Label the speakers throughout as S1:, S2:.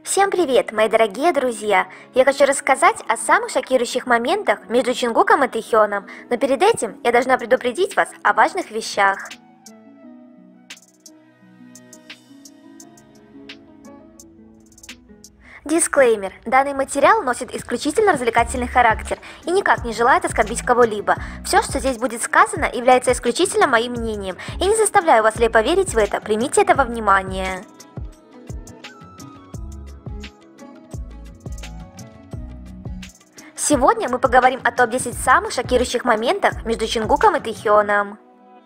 S1: Всем привет, мои дорогие друзья! Я хочу рассказать о самых шокирующих моментах между Чингуком и Тэхёном, но перед этим я должна предупредить вас о важных вещах. Дисклеймер. Данный материал носит исключительно развлекательный характер и никак не желает оскорбить кого-либо. Все, что здесь будет сказано, является исключительно моим мнением. Я не заставляю вас слепо верить в это, примите это во внимание. Сегодня мы поговорим о топ-10 самых шокирующих моментах между Чингуком и Тэхёном.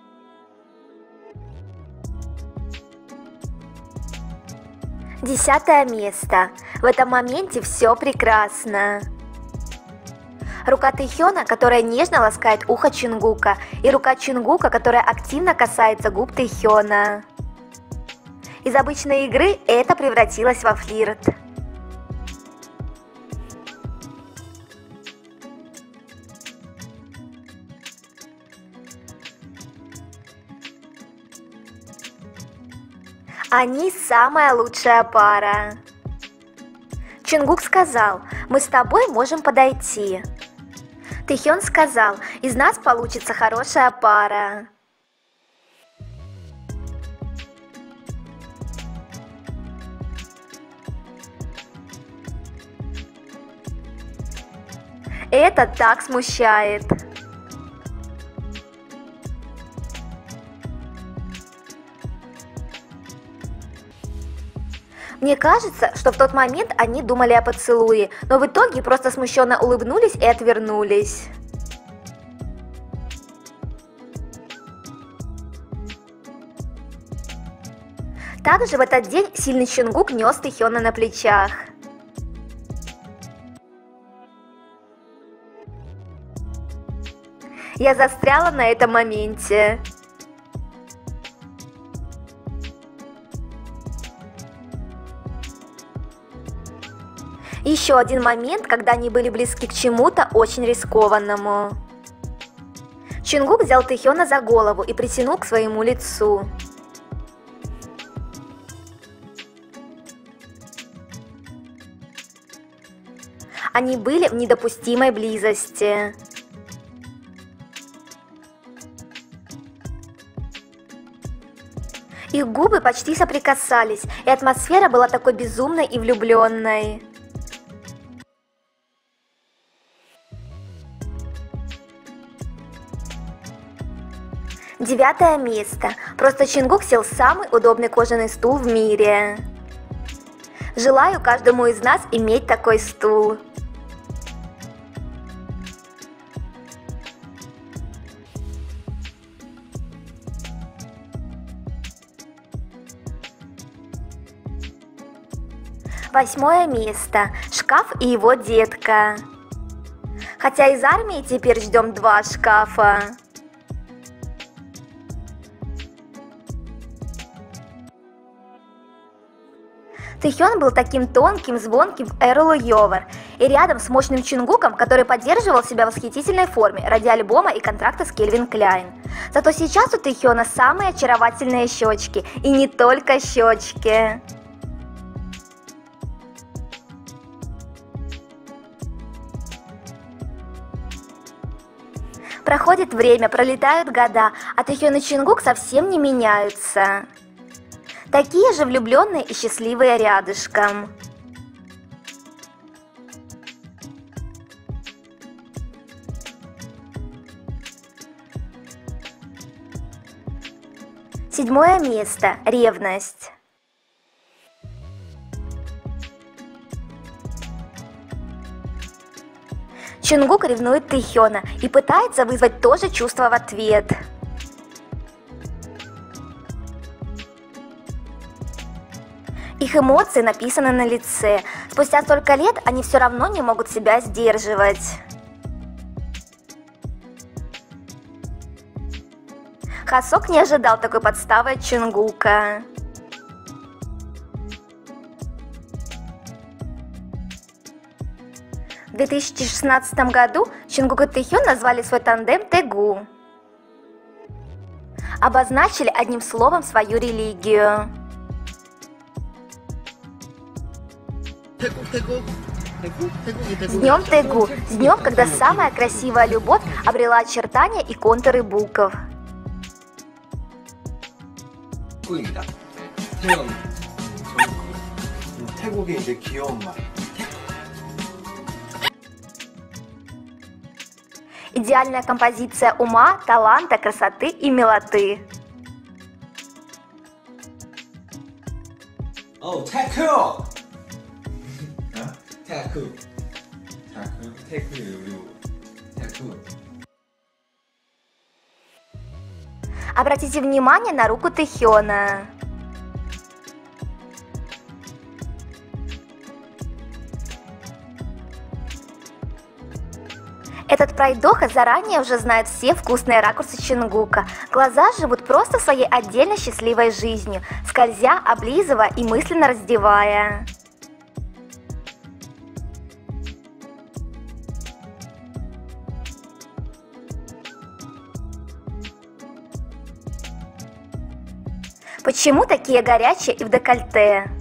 S1: Десятое место. В этом моменте все прекрасно. Рука Тэхёна, которая нежно ласкает ухо Чингука, и рука Чингука, которая активно касается губ Тэхёна. Из обычной игры это превратилось во флирт. Они самая лучшая пара. Чингук сказал: мы с тобой можем подойти. Тэхён сказал: из нас получится хорошая пара. Это так смущает. Мне кажется, что в тот момент они думали о поцелуе, но в итоге просто смущенно улыбнулись и отвернулись. Также в этот день сильный Чингук нес Тэхёна на плечах. Я застряла на этом моменте. Еще один момент, когда они были близки к чему-то очень рискованному. Чингук взял Тэхёна за голову и притянул к своему лицу. Они были в недопустимой близости. Их губы почти соприкасались, и атмосфера была такой безумной и влюбленной. Девятое место. Просто Чингук сел в самый удобный кожаный стул в мире. Желаю каждому из нас иметь такой стул. Восьмое место. Шкаф и его детка. Хотя из армии теперь ждем 2 шкафа. Тэхён был таким тонким, звонким в эру Йовар, и рядом с мощным Чингуком, который поддерживал себя в восхитительной форме ради альбома и контракта с Кельвин Кляйн. Зато сейчас у Тэхёна самые очаровательные щечки, и не только щечки. Проходит время, пролетают года, а Тэхён и Чингук совсем не меняются. Такие же влюбленные и счастливые рядышком. Седьмое место. Ревность. Чингук ревнует Тэхёна и пытается вызвать то же чувство в ответ. Их эмоции написаны на лице. Спустя столько лет они все равно не могут себя сдерживать. Хасок не ожидал такой подставы от Чингука. В 2016 году Чингук и Тэхён назвали свой тандем Тэгу. Обозначили одним словом свою религию. С днем Тэгу! С днем, когда самая красивая любовь обрела очертания и контуры букв.
S2: 태국입니다. 태연 태국의 이제 귀여운 말.
S1: Идеальная композиция ума, таланта, красоты и милоты.
S2: 태크! 태크. 태크.
S1: Обратите внимание на руку Тэхёна. Этот пройдоха заранее уже знает все вкусные ракурсы Чингука. Глаза живут просто своей отдельно счастливой жизнью, скользя, облизывая и мысленно раздевая. Почему такие горячие и в декольте?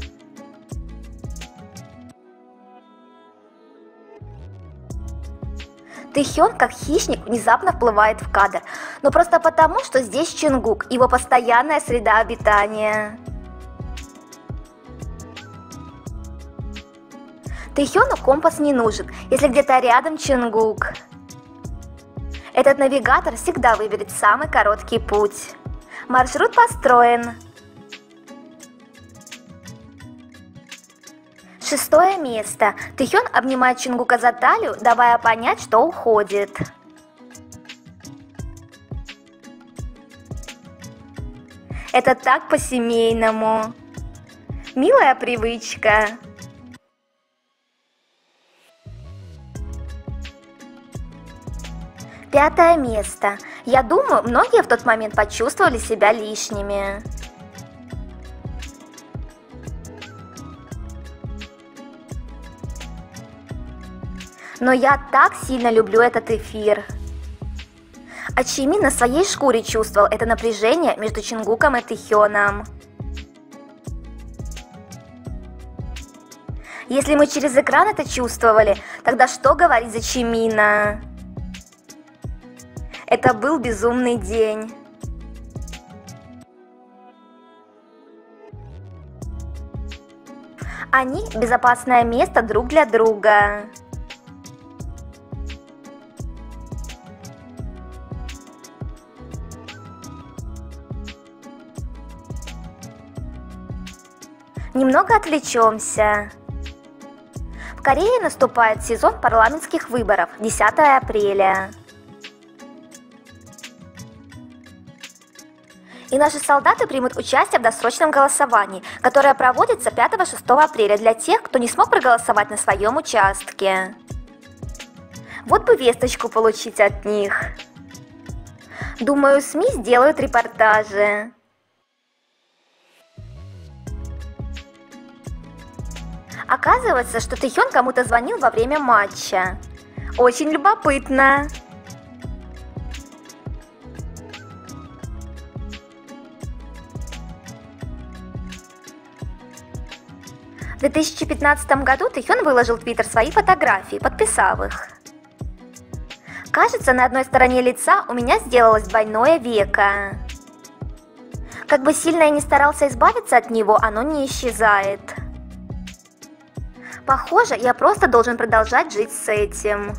S1: Тэхён, как хищник, внезапно вплывает в кадр, но просто потому, что здесь Чингук, его постоянная среда обитания. Тэхёну компас не нужен, если где-то рядом Чингук. Этот навигатор всегда выберет самый короткий путь. Маршрут построен. 6-е место. Тэхён обнимает Чингука за талию, давая понять, что уходит. Это так по-семейному. Милая привычка. Пятое место. Я думаю, многие в тот момент почувствовали себя лишними. Но я так сильно люблю этот эфир. А Чимин на своей шкуре чувствовал это напряжение между Чингуком и Тэхёном. Если мы через экран это чувствовали, тогда что говорить за Чимина? Это был безумный день. Они – безопасное место друг для друга. Немного отвлечемся. В Корее наступает сезон парламентских выборов 10 апреля. И наши солдаты примут участие в досрочном голосовании, которое проводится 5-6 апреля для тех, кто не смог проголосовать на своем участке. Вот бы весточку получить от них. Думаю, СМИ сделают репортажи. Оказывается, что Тэхён кому-то звонил во время матча. Очень любопытно. В 2015 году Тэхён выложил в Твиттер свои фотографии, подписав их. Кажется, на одной стороне лица у меня сделалось двойное веко. Как бы сильно я ни старался избавиться от него, оно не исчезает. Похоже, я просто должен продолжать жить с этим.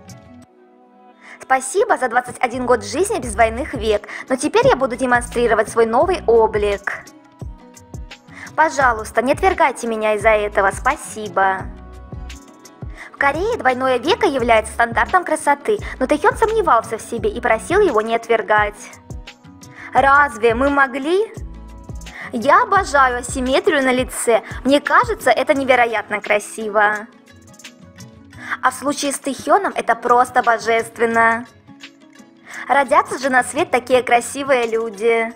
S1: Спасибо за 21 год жизни без двойных век, но теперь я буду демонстрировать свой новый облик. Пожалуйста, не отвергайте меня из-за этого, спасибо. В Корее двойное веко является стандартом красоты, но Тэхён сомневался в себе и просил его не отвергать. Разве мы могли? Я обожаю асимметрию на лице, мне кажется, это невероятно красиво. А в случае с Тэхёном это просто божественно. Родятся же на свет такие красивые люди.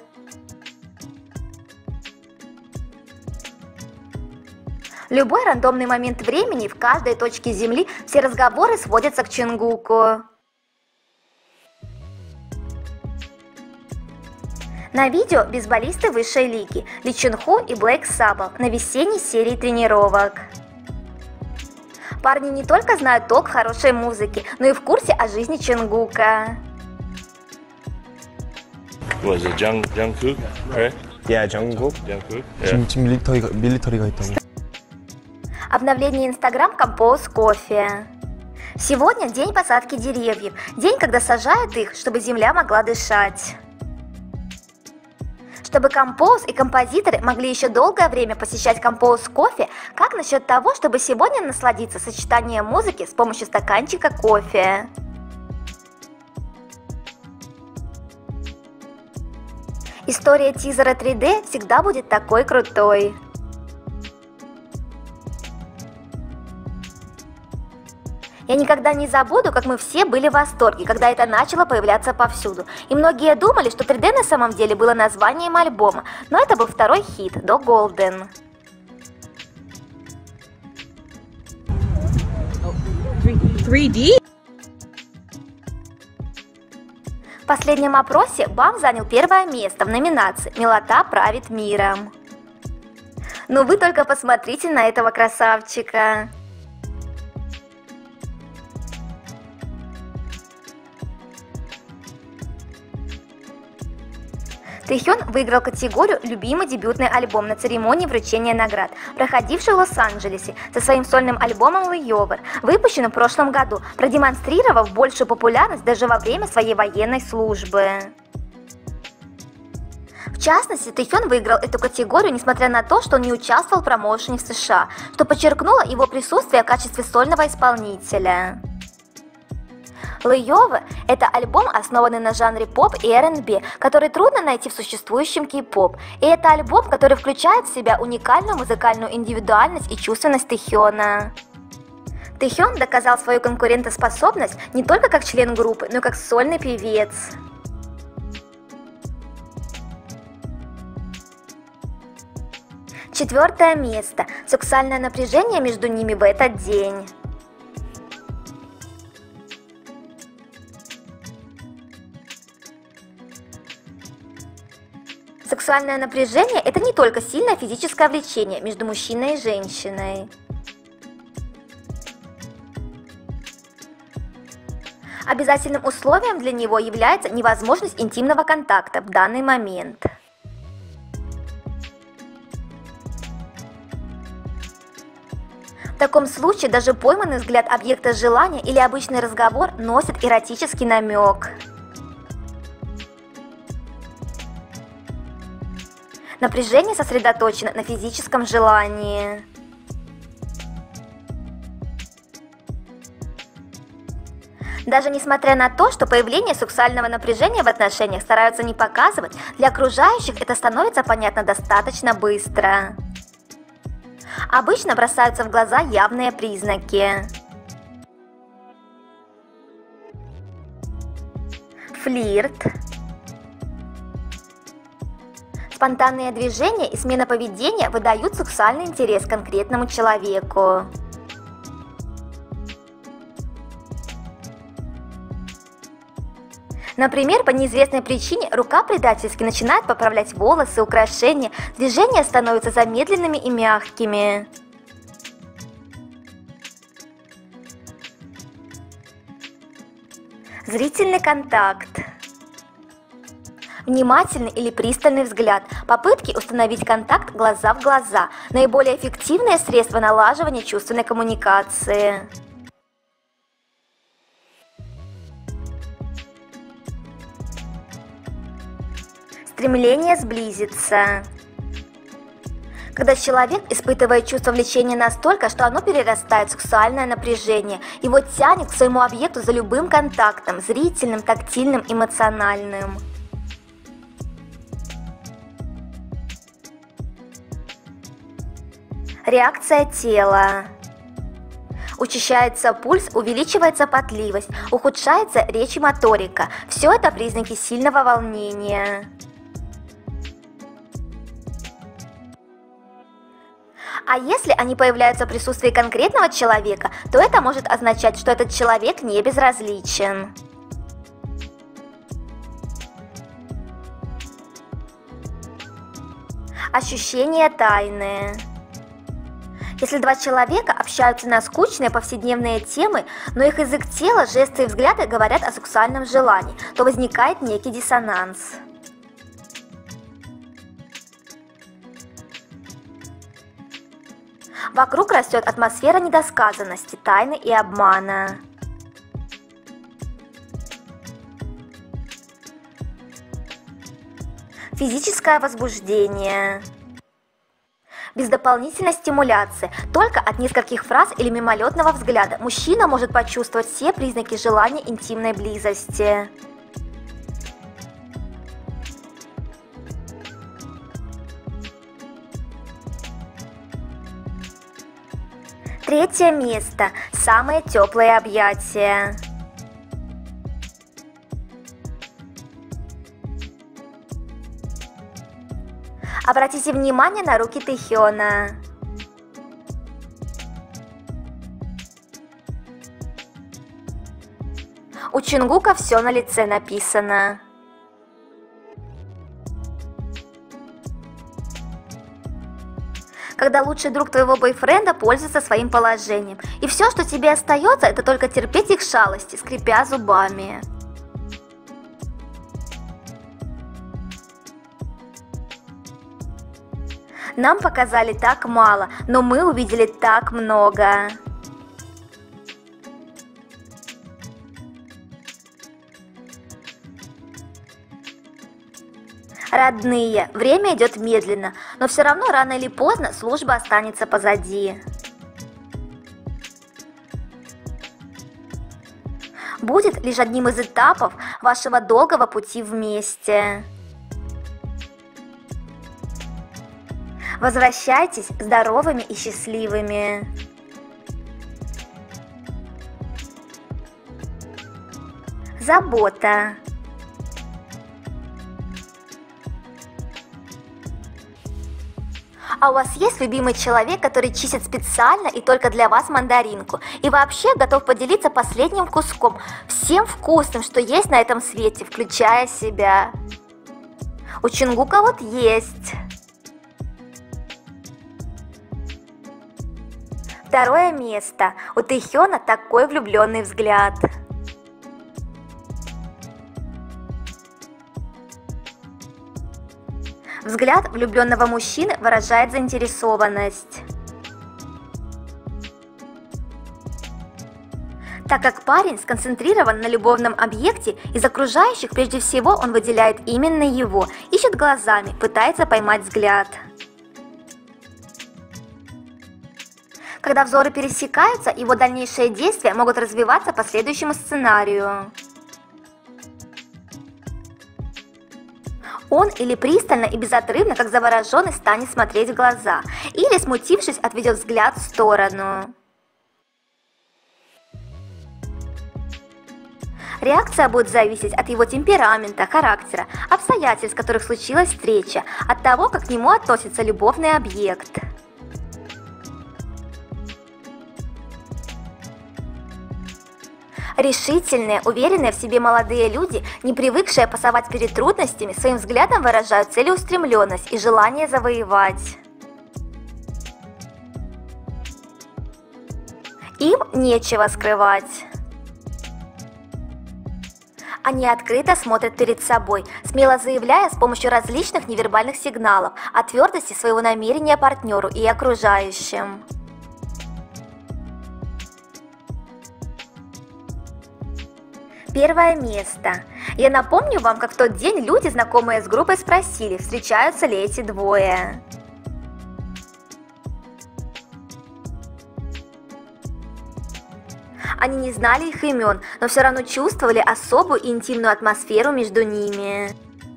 S1: Любой рандомный момент времени в каждой точке Земли все разговоры сводятся к Чингуку. На видео бейсболисты высшей лиги Ли Чун Хо и Блейк Саббл на весенней серии тренировок. Парни не только знают толк хорошей музыки, но и в курсе о жизни Чонгука.
S3: Was it Jungkook, right?
S4: Yeah, Jungkook.
S3: Jungkook. Yeah.
S4: 지금 밀리터리가 있다고.
S1: Обновление Instagram Compose Coffee. Сегодня день посадки деревьев, день, когда сажают их, чтобы земля могла дышать. Чтобы Compose и композиторы могли еще долгое время посещать Compose Coffee, как насчет того, чтобы сегодня насладиться сочетанием музыки с помощью стаканчика кофе? История тизера 3D всегда будет такой крутой. Я никогда не забуду, как мы все были в восторге, когда это начало появляться повсюду. И многие думали, что 3D на самом деле было названием альбома, но это был второй хит до Golden. В последнем опросе Бам занял первое место в номинации «Милота правит миром». Ну вы только посмотрите на этого красавчика. Тэхён выиграл категорию «Любимый дебютный альбом» на церемонии вручения наград, проходившей в Лос-Анджелесе, со своим сольным альбомом «Layover», выпущенным в прошлом году, продемонстрировав большую популярность даже во время своей военной службы. В частности, Тэхён выиграл эту категорию, несмотря на то, что он не участвовал в промоушене в США, что подчеркнуло его присутствие в качестве сольного исполнителя. Layover – это альбом, основанный на жанре поп и R&B, который трудно найти в существующем кей-поп. И это альбом, который включает в себя уникальную музыкальную индивидуальность и чувственность Тэхёна. Тэхён доказал свою конкурентоспособность не только как член группы, но и как сольный певец. Четвертое место. Сексуальное напряжение между ними в этот день. Сексуальное напряжение – это не только сильное физическое влечение между мужчиной и женщиной. Обязательным условием для него является невозможность интимного контакта в данный момент. В таком случае даже пойманный взгляд объекта желания или обычный разговор носит эротический намек. Напряжение сосредоточено на физическом желании. Даже несмотря на то, что появление сексуального напряжения в отношениях стараются не показывать, для окружающих это становится понятно достаточно быстро. Обычно бросаются в глаза явные признаки. Флирт. Спонтанные движения и смена поведения выдают сексуальный интерес к конкретному человеку. Например, по неизвестной причине рука предательски начинает поправлять волосы, украшения, движения становятся замедленными и мягкими. Зрительный контакт. Внимательный или пристальный взгляд, попытки установить контакт глаза в глаза – наиболее эффективное средство налаживания чувственной коммуникации. Стремление сблизиться. Когда человек испытывает чувство влечения настолько, что оно перерастает в сексуальное напряжение, его тянет к своему объекту за любым контактом – зрительным, тактильным, эмоциональным. Реакция тела. Учащается пульс, увеличивается потливость, ухудшается речь и моторика. Все это признаки сильного волнения. А если они появляются в присутствии конкретного человека, то это может означать, что этот человек не безразличен. Ощущение тайны. Если два человека общаются на скучные повседневные темы, но их язык тела, жесты и взгляды говорят о сексуальном желании, то возникает некий диссонанс. Вокруг растет атмосфера недосказанности, тайны и обмана. Физическое возбуждение. Без дополнительной стимуляции, только от нескольких фраз или мимолетного взгляда мужчина может почувствовать все признаки желания интимной близости. Третье место. Самые теплые объятия. Обратите внимание на руки Тэхёна. У Чингука все на лице написано. Когда лучший друг твоего бойфренда пользуется своим положением, и все, что тебе остается, это только терпеть их шалости, скрипя зубами. Нам показали так мало, но мы увидели так много. Родные, время идет медленно, но все равно рано или поздно служба останется позади. Будет лишь одним из этапов вашего долгого пути вместе. Возвращайтесь здоровыми и счастливыми. Забота. А у вас есть любимый человек, который чистит специально и только для вас мандаринку, и вообще готов поделиться последним куском, всем вкусным, что есть на этом свете, включая себя? У Чингука вот есть. Второе место. У Тэхёна такой влюбленный взгляд. Взгляд влюбленного мужчины выражает заинтересованность. Так как парень сконцентрирован на любовном объекте, из окружающих прежде всего он выделяет именно его, ищет глазами, пытается поймать взгляд. Когда взоры пересекаются, его дальнейшие действия могут развиваться по следующему сценарию. Он или пристально и безотрывно, как завороженный, станет смотреть в глаза, или, смутившись, отведет взгляд в сторону. Реакция будет зависеть от его темперамента, характера, обстоятельств, в которых случилась встреча, от того, как к нему относится любовный объект. Решительные, уверенные в себе молодые люди, не привыкшие пасовать перед трудностями, своим взглядом выражают целеустремленность и желание завоевать. Им нечего скрывать. Они открыто смотрят перед собой, смело заявляя с помощью различных невербальных сигналов о твердости своего намерения партнеру и окружающим. Первое место. Я напомню вам, как в тот день люди, знакомые с группой, спросили, встречаются ли эти двое. Они не знали их имен, но все равно чувствовали особую интимную атмосферу между ними.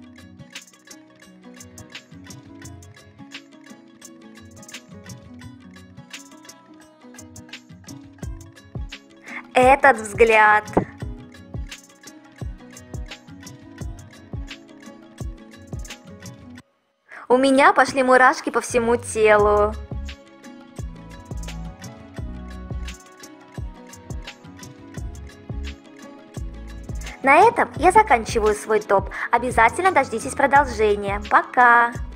S1: Этот взгляд. У меня пошли мурашки по всему телу. На этом я заканчиваю свой топ. Обязательно дождитесь продолжения. Пока!